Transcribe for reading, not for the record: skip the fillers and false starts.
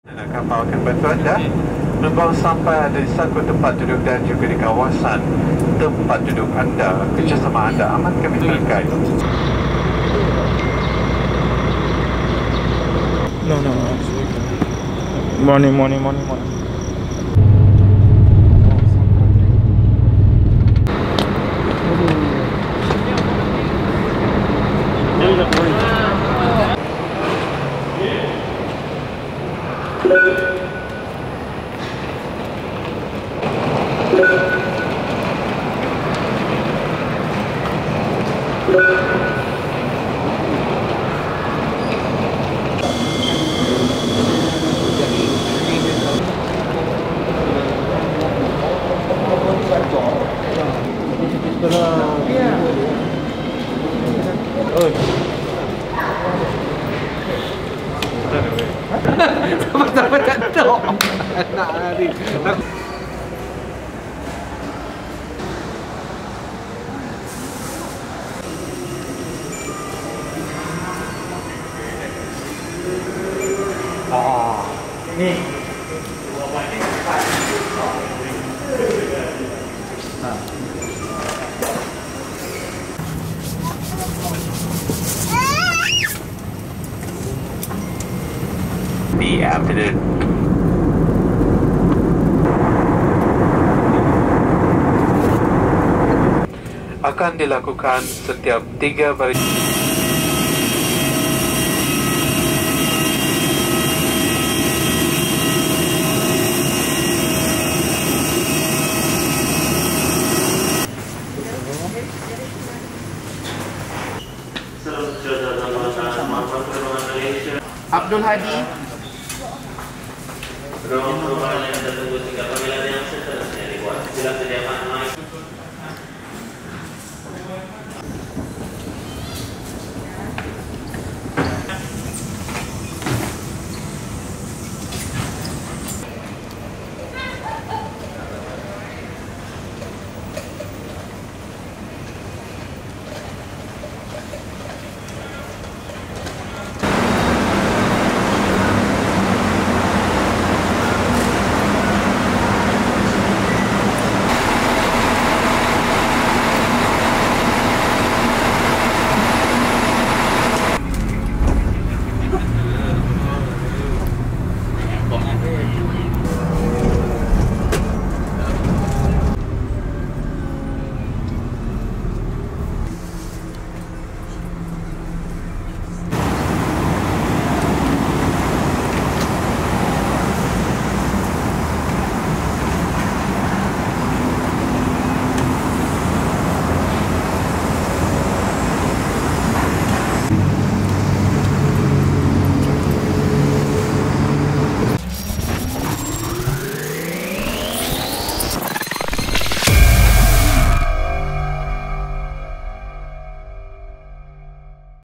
Kapal akan bantu anda membawa sampai di satu tempat duduk dan juga di kawasan tempat duduk anda. Kerjasama anda amat kami hargai. No. Money. Sama-sama tak tahu anak hari. Ni. The afternoon. Akan dilakukan setiap 3 baris. Abdul Hadi. Ruang perubahan yang tertunggu hingga panggilan yang seterusnya dibuat. Sila sediakan mic.